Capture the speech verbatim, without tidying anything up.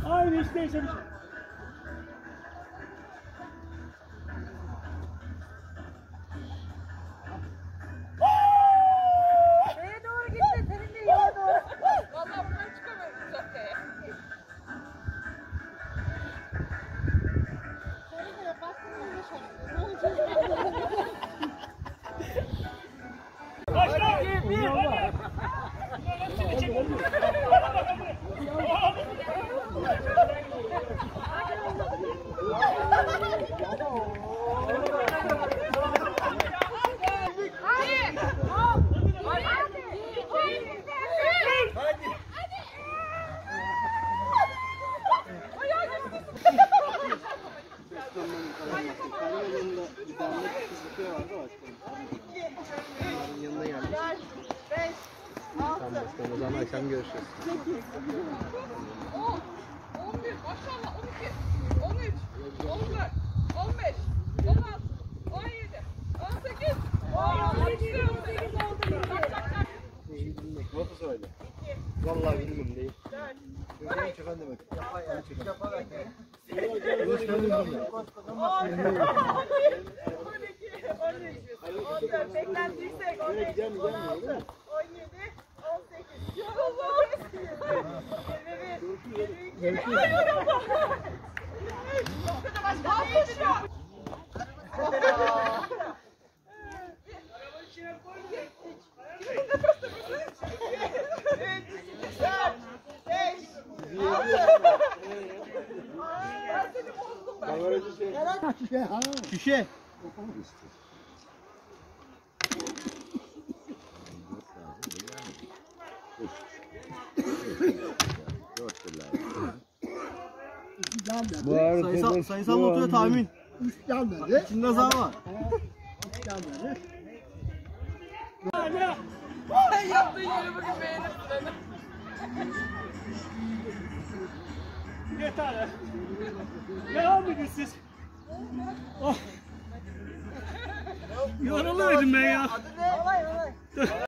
Aynı hiç değişmemiş. Neye doğru gitti? Senin de yola doğru. Vallahi buradan çıkamıyoruz zaten. Başla! Bir, hadi! Hepsini çek. Yanına geldik. Tamam başkanım, o zaman akşam görüşürüz. on, on bir, maşallah, on iki, on üç, on dört, on beş, on altı, on yedi, on sekiz, on sekiz, on sekiz oldu. Çak çak çak. Nasıl söyle? Vallahi bilmiyorum değil. Gözlerim çıkan demek. Yapay yani çıkan. Yapay yani. on dört beklentiysek on beş, on altı, on yedi, on sekiz, yirmi bir, yirmi iki, Şişe. Bu sayısal, sayısal notuya tahmin. Üç gelmedi. İçinde zar var. Üç gelmedi. Yaptığın yeri bugün beğenip seni. Yeter. Devam edin siz. Oh. Yoruluydum ben ya. olay olay.